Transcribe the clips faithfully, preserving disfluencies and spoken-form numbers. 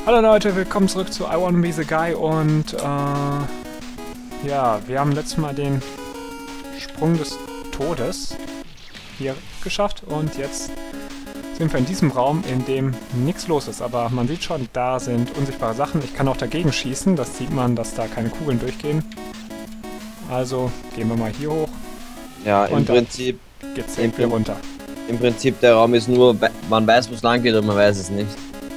Hallo Leute, willkommen zurück zu I Wanna Be The Guy und äh, ja, wir haben letztes Mal den Sprung des Todes hier geschafft und jetzt sind wir in diesem Raum, in dem nichts los ist, aber man sieht schon, da sind unsichtbare Sachen. Ich kann auch dagegen schießen, das sieht man, dass da keine Kugeln durchgehen. Also gehen wir mal hier hoch. Ja, im Prinzip geht's irgendwie runter. Im Prinzip der Raum ist nur, man weiß, wo es lang geht, aber man weiß es nicht.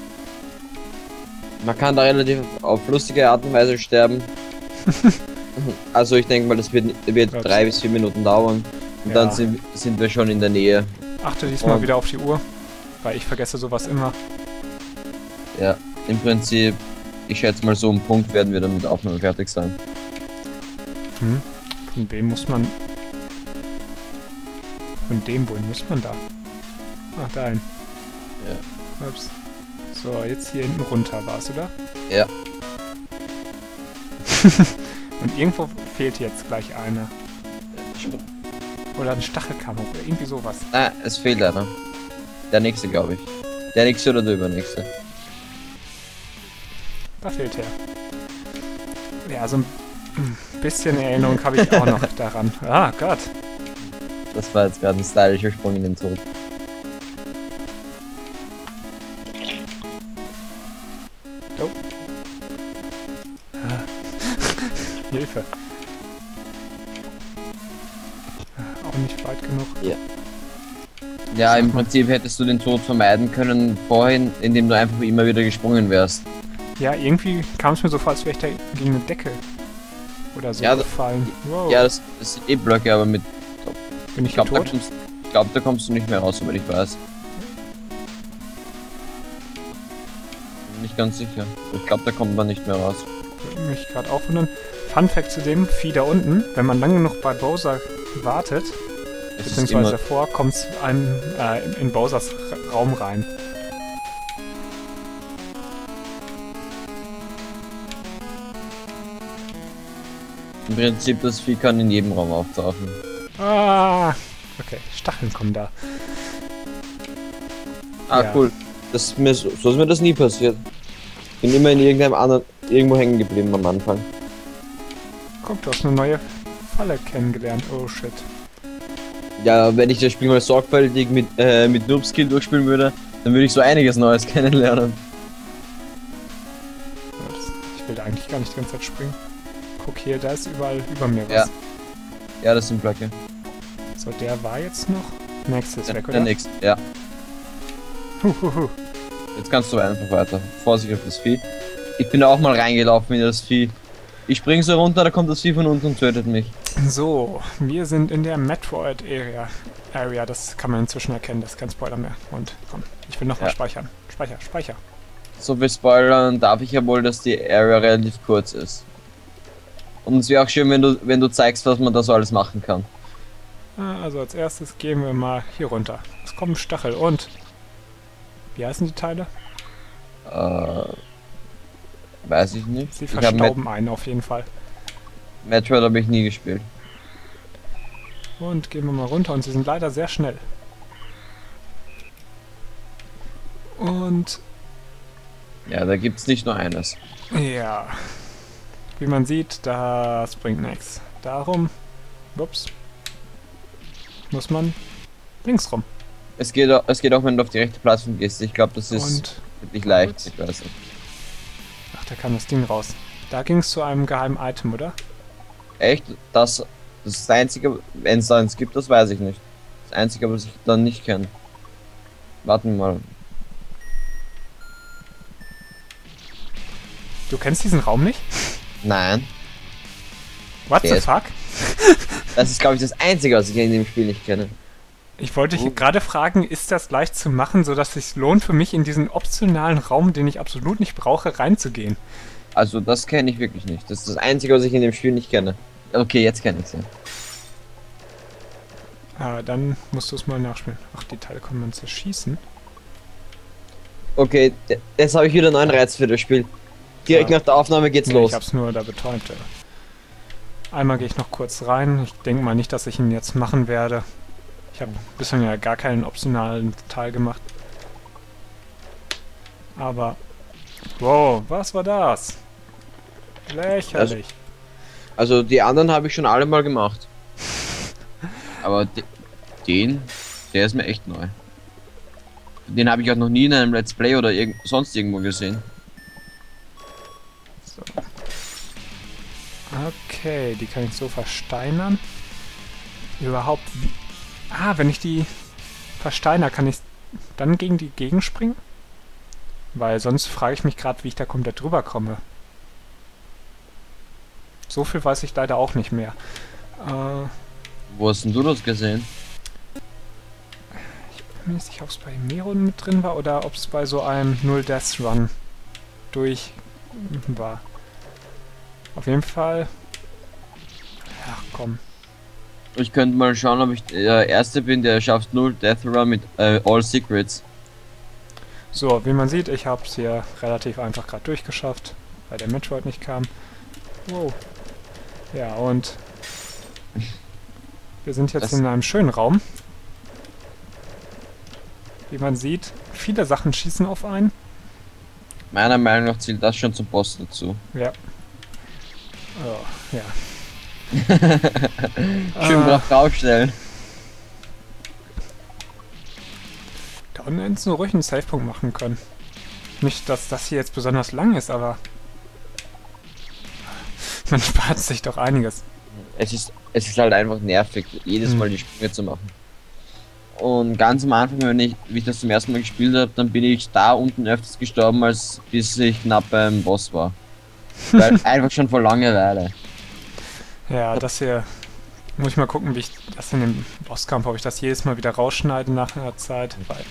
Man kann da relativ auf lustige Art und Weise sterben. Also ich denke mal, das wird, wird drei bis vier Minuten dauern. Und ja, dann sind, sind wir schon in der Nähe. Achte diesmal und wieder auf die Uhr, weil ich vergesse sowas immer. Ja, im Prinzip, ich schätze mal so um Punkt werden wir dann mit der Aufnahme fertig sein. Hm? Von wem muss man... Von dem, wohin muss man da? Ach, dahin. Ja. Ups. So, jetzt hier hinten runter war es, oder? Ja. Und irgendwo fehlt jetzt gleich einer. Oder ein Stachelkammer oder irgendwie sowas. Ah, es fehlt einer. Der nächste, glaube ich. Der nächste oder der übernächste. Da fehlt er. Ja, so ein bisschen Erinnerung habe ich auch noch daran. Ah, Gott. Das war jetzt gerade ein stylischer Sprung in den Tod. Oh. Ah. Hilfe. Auch nicht weit genug. Ja. Ja, im Prinzip hättest du den Tod vermeiden können vorhin, indem du einfach immer wieder gesprungen wärst. Ja, irgendwie kam es mir so vor, als wäre ich da gegen eine Decke oder so ja, gefallen. Wow. Ja, das, das sind eh Blöcke, aber mit... Bin ich, ich glaube, tot? da, kommst, ich glaub, da kommst du nicht mehr raus, soweit ich weiß. Nicht ganz sicher. Ich glaube, da kommt man nicht mehr raus. Würde mich gerade auch wundern. Fun Fact zu dem Vieh da unten: Wenn man lange noch bei Bowser wartet, es beziehungsweise davor, kommt es einem äh, in Bowsers Raum rein. Im Prinzip, das Vieh kann in jedem Raum auftauchen. Ah, okay, Stacheln kommen da. Ah, ja. Cool. Das ist mir so, so ist mir das nie passiert. Bin immer in irgendeinem anderen, irgendwo hängen geblieben am Anfang. Guck, du hast eine neue Falle kennengelernt. Oh shit. Ja, wenn ich das Spiel mal sorgfältig mit, äh, mit Noob-Skill durchspielen würde, dann würde ich so einiges Neues kennenlernen. Ich will da eigentlich gar nicht die ganze Zeit springen. Guck hier, da ist überall über mir was. Ja, ja, das sind Blöcke. So, der war jetzt noch. Nächstes ja, weg, oder? Der nächste, ja. Huhuhu. Jetzt kannst du einfach weiter. Vorsicht auf das Vieh. Ich bin auch mal reingelaufen in das Vieh. Ich spring so runter, da kommt das Vieh von unten und tötet mich. So, wir sind in der Metroid Area. Area, das kann man inzwischen erkennen, das ist kein Spoiler mehr. Und komm, ich will nochmal ja. speichern. Speicher, speicher. So viel spoilern darf ich ja wohl, dass die Area relativ kurz ist. Und es wäre auch schön, wenn du, wenn du zeigst, was man da so alles machen kann. Also als erstes gehen wir mal hier runter. Es kommt ein Stachel und... Wie heißen die Teile? Äh... Weiß ich nicht. Sie ich verstauben einen auf jeden Fall. Metroid habe ich nie gespielt. Und gehen wir mal runter und sie sind leider sehr schnell. Und... Ja, da gibt's nicht nur eines. Ja... Wie man sieht, das bringt nichts. Darum, ups, muss man links rum. Es geht, auch, es geht auch, wenn du auf die rechte Plattform gehst. Ich glaube, das ist Und wirklich leicht. Ich weiß nicht. Ach, da kam das Ding raus. Da ging es zu einem geheimen Item, oder? Echt? Das, das ist das Einzige, wenn es da eins gibt, das weiß ich nicht. Das Einzige, was ich dann nicht kenne. Warten wir mal. Du kennst diesen Raum nicht? Nein. What the fuck? Das ist, glaube ich, das Einzige, was ich in dem Spiel nicht kenne. Ich wollte dich gerade fragen, ist das leicht zu machen, sodass es sich lohnt für mich, in diesen optionalen Raum, den ich absolut nicht brauche, reinzugehen? Also, das kenne ich wirklich nicht. Das ist das Einzige, was ich in dem Spiel nicht kenne. Okay, jetzt kenne ich es ja. Ah, dann musst du es mal nachspielen. Ach, die Teile können man zerschießen. Okay, jetzt habe ich wieder einen neuen Reiz für das Spiel. Direkt ja. Nach der Aufnahme geht's nee, los. Ich hab's nur da betäubt. Einmal gehe ich noch kurz rein. Ich denke mal nicht, dass ich ihn jetzt machen werde. Ich habe bislang ja gar keinen optionalen Teil gemacht. Aber Wow, was war das? Lächerlich. Also die anderen habe ich schon alle mal gemacht. Aber de den, der ist mir echt neu. Den habe ich auch noch nie in einem Let's Play oder irg sonst irgendwo gesehen. So. Okay, die kann ich so versteinern. Überhaupt wie... Ah, wenn ich die versteiner, kann ich dann gegen die gegenspringen? Weil sonst frage ich mich gerade, wie ich da komplett drüber komme. So viel weiß ich leider auch nicht mehr. Äh, Wo hast denn du das gesehen? ich bin mir nicht sicher, ob es bei Mero mit drin war oder ob es bei so einem Null Death Run durch war. Auf jeden Fall. Ach komm. Ich könnte mal schauen, ob ich der Erste bin, der schafft null Death Run mit äh, All Secrets. So, wie man sieht, ich habe es hier relativ einfach gerade durchgeschafft, weil der Metroid nicht kam. Wow. Ja, und wir sind jetzt das in einem schönen Raum. Wie man sieht, viele Sachen schießen auf einen. Meiner Meinung nach zählt das schon zum Boss dazu. Ja. Oh, ja. Schön Ah. drauf draufstellen. Da unten hätten sie ruhig einen Savepunkt machen können. Nicht, dass das hier jetzt besonders lang ist, aber man spart sich doch einiges. Es ist, es ist halt einfach nervig, jedes Hm. Mal die Sprünge zu machen. Und ganz am Anfang, wenn ich, wie ich das zum ersten Mal gespielt habe, dann bin ich da unten öfters gestorben, als bis ich knapp beim Boss war. Weil einfach schon vor Langeweile. Ja, das hier muss ich mal gucken, wie ich das in dem Bosskampf, ob ich das jedes Mal wieder rausschneide nach einer Zeit. Weil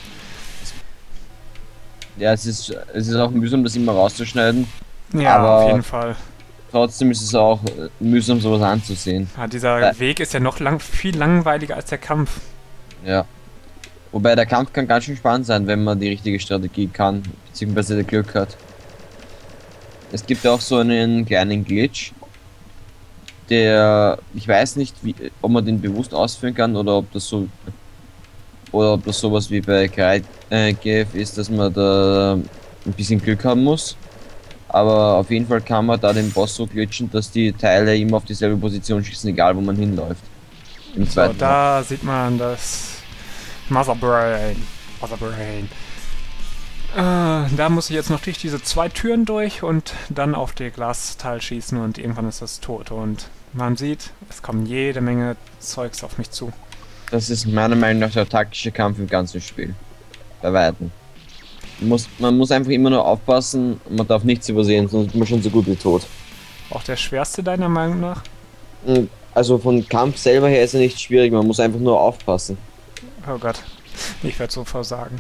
Ja, es ist, es ist auch mühsam, das immer rauszuschneiden. ja, Aber auf jeden Fall. trotzdem ist es auch mühsam, sowas anzusehen. Ja, dieser Ja. Weg ist ja noch lang, viel langweiliger als der Kampf. Ja. Wobei der Kampf kann ganz schön spannend sein, wenn man die richtige Strategie kann, beziehungsweise Glück hat. Es gibt auch so einen kleinen Glitch, der, ich weiß nicht, wie, ob man den bewusst ausführen kann oder ob das so, oder ob das sowas wie bei G F ist, dass man da ein bisschen Glück haben muss. Aber auf jeden Fall kann man da den Boss so glitchen, dass die Teile immer auf dieselbe Position schießen, egal wo man hinläuft. Im So, zweiten Teil. da sieht man das Mother Brain. Mother Brain. Äh, da muss ich jetzt noch durch diese zwei Türen durch und dann auf den Glasteil schießen und irgendwann ist das tot. Und man sieht, es kommen jede Menge Zeugs auf mich zu. Das ist meiner Meinung nach der taktische Kampf im ganzen Spiel. Bei Weitem. Man muss, man muss einfach immer nur aufpassen, man darf nichts übersehen, sonst ist man schon so gut wie tot. Auch der schwerste deiner Meinung nach? Also von Kampf selber her ist er nicht schwierig, man muss einfach nur aufpassen. Oh Gott, ich werde so versagen.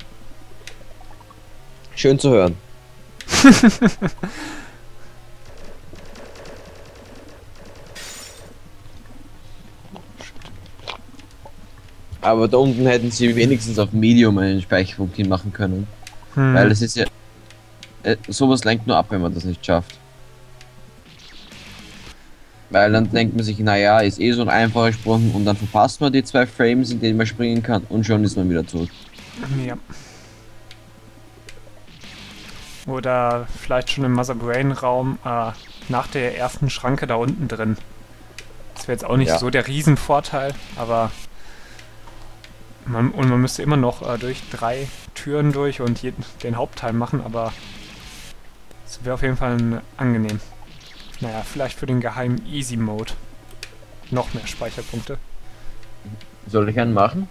Schön zu hören. Aber da unten hätten sie wenigstens auf Medium einen Speicherpunkt hinmachen können. Hm. Weil es ist ja... Äh, sowas lenkt nur ab, wenn man das nicht schafft. Weil dann denkt man sich, naja, ist eh so ein einfacher Sprung und dann verpasst man die zwei Frames, in denen man springen kann und schon ist man wieder tot. Ja. Oder vielleicht schon im Mother Brain Raum äh, nach der ersten Schranke da unten drin. Das wäre jetzt auch nicht Ja. so der Riesenvorteil, aber man, und man müsste immer noch äh, durch drei Türen durch und jeden, den Hauptteil machen, aber es wäre auf jeden Fall ein, angenehm. Naja, vielleicht für den geheimen Easy Mode. Noch mehr Speicherpunkte. Soll ich einen machen?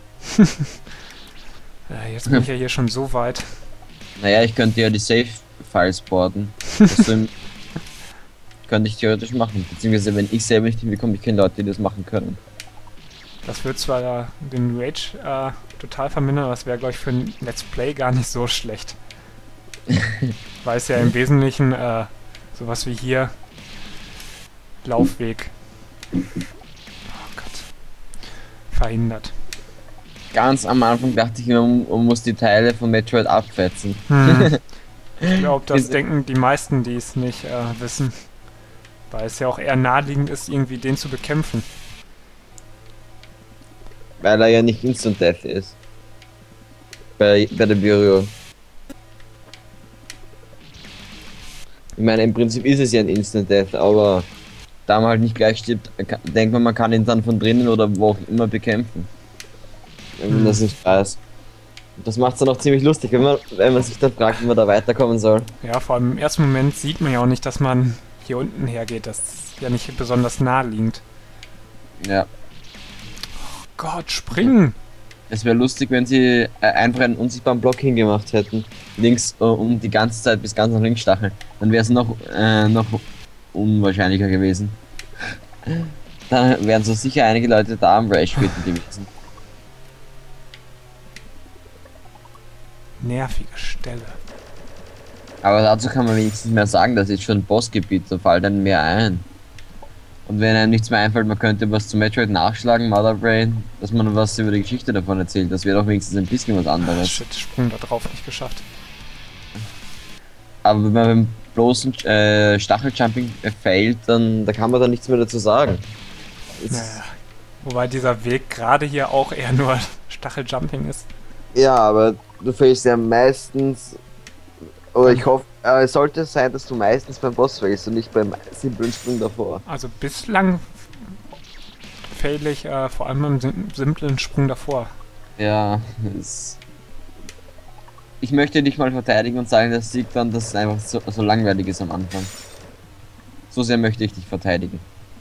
Äh, jetzt bin ich ja hier schon so weit. Naja, ich könnte ja die Save-Files porten. Das im- könnte ich theoretisch machen. Beziehungsweise wenn ich selber nicht hinbekomme, ich kenne Leute, die das machen können. Das wird zwar den Rage äh, total vermindern, aber das wäre, glaube ich, für ein Let's Play gar nicht so schlecht. Weil es ja im Wesentlichen äh, sowas wie hier Laufweg oh Gott, verhindert. Ganz am Anfang dachte ich, man, man muss die Teile von Metroid abfetzen. Hm. Ich glaube, das Diese- denken die meisten, die es nicht äh, wissen. Weil es ja auch eher naheliegend ist, irgendwie den zu bekämpfen. Weil er ja nicht Instant Death ist. Bei, bei der Bureau. Ich meine, im Prinzip ist es ja ein Instant Death, aber da man halt nicht gleich stirbt, ka- denkt man, man kann ihn dann von drinnen oder wo auch immer bekämpfen. Wenn man Hm. das nicht weiß. Und das macht es dann auch ziemlich lustig, wenn man, wenn man sich dann fragt, wie man da weiterkommen soll. Ja, vor allem im ersten Moment sieht man ja auch nicht, dass man hier unten hergeht. Das ist ja nicht besonders naheliegend. Ja. Gott, springen! Es wäre lustig, wenn sie äh, einfach einen unsichtbaren Block hingemacht hätten. Links äh, um die ganze Zeit bis ganz nach links stacheln. Dann wäre es noch, äh, noch unwahrscheinlicher gewesen. Dann wären so sicher einige Leute da am Rage Quitten gewesen. Nervige Stelle. Aber dazu kann man wenigstens mehr sagen, das ist schon ein Bossgebiet, da fällt einem mehr ein. Und wenn einem nichts mehr einfällt, man könnte was zu Metroid nachschlagen, Mother Brain, dass man was über die Geschichte davon erzählt, das wäre doch wenigstens ein bisschen was Ah, anderes. shit, Sprung da drauf nicht geschafft. Aber wenn man beim bloßen äh, Stacheljumping äh, failt, dann da kann man dann nichts mehr dazu sagen. Es- Naja. Wobei dieser Weg gerade hier auch eher nur Stacheljumping ist. Ja, aber du failst ja meistens, oder ich hoffe, äh, es sollte sein, dass du meistens beim Boss failst und nicht beim simplen Sprung davor. Also bislang fail ich äh, vor allem im sim simplen Sprung davor. Ja, es ich möchte dich mal verteidigen und sagen, das liegt dann, dass es einfach so, so langweilig ist am Anfang. So sehr möchte ich dich verteidigen.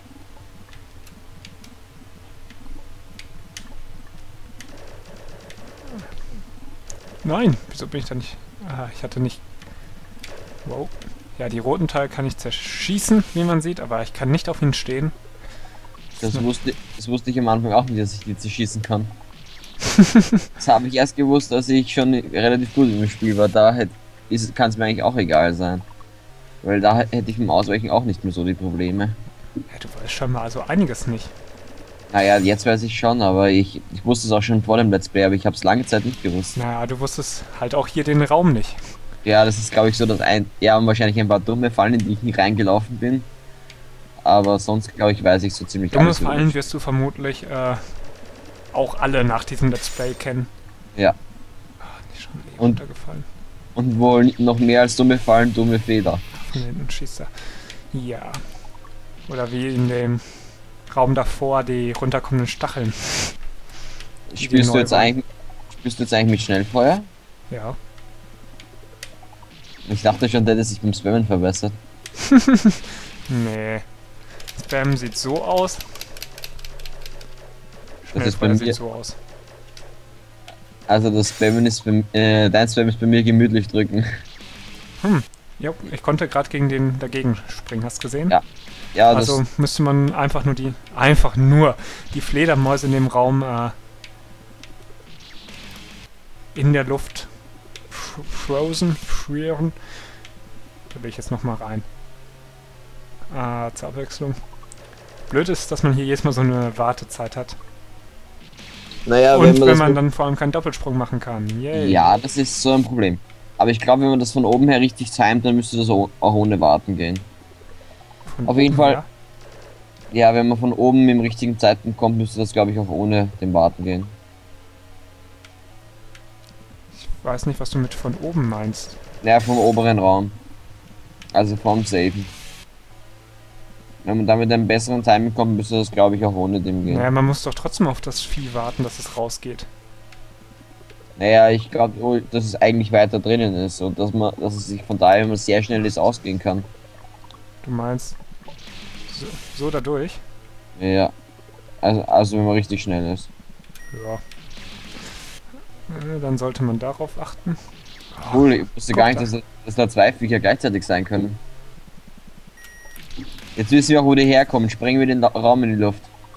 Nein, wieso bin ich da nicht... Ah, ich hatte nicht... Wow. Ja, die roten Teile kann ich zerschießen, wie man sieht, aber ich kann nicht auf ihn stehen. Das wusste, das wusste ich am Anfang auch nicht, dass ich die zerschießen kann. Das habe ich erst gewusst, als ich schon relativ gut im Spiel war. Da kann es mir eigentlich auch egal sein. Weil da hätte ich mit dem Ausweichen auch nicht mehr so die Probleme. Ja, du weißt schon mal also einiges nicht. Naja, jetzt weiß ich schon, aber ich, ich wusste es auch schon vor dem Let's Play, aber ich habe es lange Zeit nicht gewusst. Naja, du wusstest halt auch hier den Raum nicht. Ja, das ist glaube ich so, dass ein, ja, wahrscheinlich ein paar dumme Fallen, in die ich nie reingelaufen bin. Aber sonst glaube ich, weiß ich so ziemlich Dummes alles über Fallen das. wirst du vermutlich äh, auch alle nach diesem Let's Play kennen. Ja. Ah, nicht schon eh Und- runtergefallen. Und wohl noch mehr als dumme Fallen, dumme Feder. Von hinten schießt er. Ja. Oder wie in dem Raum davor die runterkommenden Stacheln. Die Spielst du neu jetzt waren. eigentlich, spielst du jetzt eigentlich mit Schnellfeuer? Ja. Ich dachte schon, der hätte sich beim Spammen verbessert. Nee. Spam sieht so aus. Das ist bei Schnellfeuer mir- sieht so aus. Also das Spammen ist bei, äh, dein Spam ist bei mir gemütlich drücken. Ja, ich konnte gerade gegen den dagegen springen, hast du gesehen? Ja, Ja, das, Also müsste man einfach nur die, einfach nur die Fledermäuse in dem Raum äh, in der Luft f- frozen, frieren. Da will ich jetzt nochmal rein. Ah, zur Abwechslung. Blöd ist, dass man hier jedes Mal so eine Wartezeit hat. naja, Und wenn man wenn man das dann vor allem keinen Doppelsprung machen kann. Yay. ja, das ist so ein Problem. Aber ich glaube, wenn man das von oben her richtig timet, dann müsste das auch auch ohne Warten gehen. Von auf jeden oben Fall. her. Ja, wenn man von oben im richtigen Zeitpunkt kommt, müsste das, glaube ich, auch ohne den Warten gehen. Ich weiß nicht, was du mit von oben meinst. Naja, vom oberen Raum. Also vom Saven. Wenn man damit einen besseren Timing kommt, müsste das, glaube ich, auch ohne dem gehen. Naja, man muss doch trotzdem auf das Vieh warten, dass es rausgeht. Naja, ich glaube, dass es eigentlich weiter drinnen ist und dass man, dass es sich von daher, wenn man sehr schnell ist, ausgehen kann. Du meinst so, so dadurch? Ja. Also, also wenn man richtig schnell ist. Ja. Äh, Dann sollte man darauf achten. Ah, Cool, ich wusste guck gar nicht, da. dass, dass da zwei Viecher gleichzeitig sein können. Jetzt wissen wir auch, wo die herkommen. Sprengen wir den La- Raum in die Luft.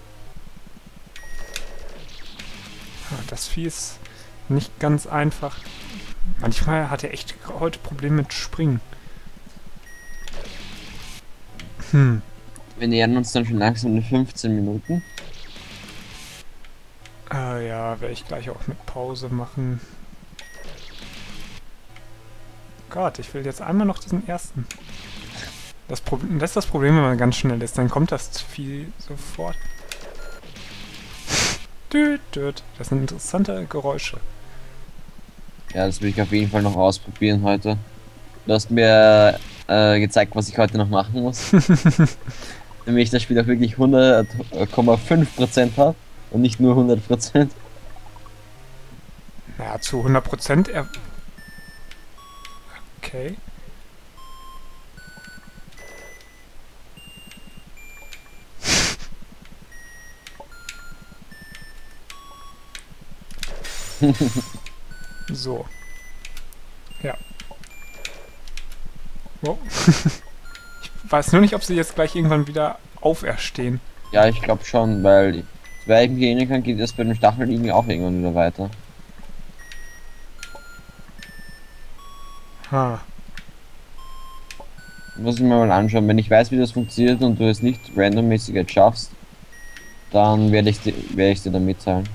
Ah, Das Vieh ist nicht ganz einfach. Manchmal hat er echt heute Probleme mit Springen. Hm. Wir nähern uns dann schon langsam in fünfzehn Minuten. Äh, ja, werde ich gleich auch mit Pause machen. Gott, ich will jetzt einmal noch diesen ersten. Das, Problem, das ist das Problem, wenn man ganz schnell ist. Dann kommt das Vieh sofort. Düt, düt. Das sind interessante Geräusche. Ja, das will ich auf jeden Fall noch ausprobieren heute. Du hast mir äh, gezeigt, was ich heute noch machen muss. Nämlich das Spiel auch wirklich hundert Komma fünf Prozent hat und nicht nur hundert Prozent. Ja, zu hundert Prozent. Er okay. So. Ja. Wow. Ich weiß nur nicht, ob sie jetzt gleich irgendwann wieder auferstehen. Ja, ich glaube schon, weil, weil ich mich erinnern kann, geht es bei den Stacheln irgendwie auch irgendwann wieder weiter. Ha. Muss ich mir mal anschauen. Wenn ich weiß, wie das funktioniert und du es nicht randommäßig jetzt schaffst, dann werde ich, werde ich dir da mitteilen.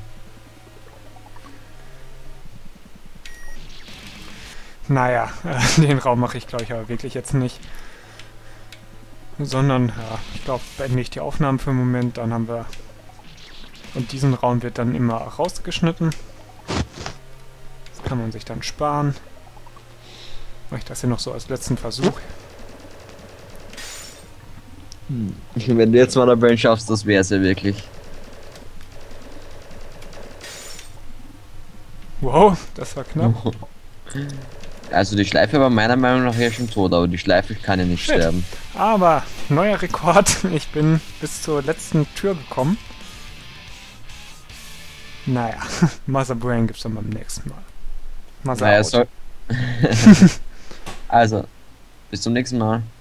Naja, äh, den Raum mache ich glaube ich aber wirklich jetzt nicht. Sondern, ja, ich glaube, beende ich die Aufnahmen für einen Moment, dann haben wir... Und diesen Raum wird dann immer rausgeschnitten. Das kann man sich dann sparen. Mache ich das hier noch so als letzten Versuch. Hm. Wenn du jetzt mal Brain schaffst, das wäre es ja wirklich. Wow, das war knapp. Also die Schleife war meiner Meinung nach ja schon tot, aber die Schleife kann ja nicht Shit. sterben. Aber, neuer Rekord. Ich bin bis zur letzten Tür gekommen. Naja, Mother Brain gibt's dann beim nächsten Mal. Mother Naja, out. so also, bis zum nächsten Mal.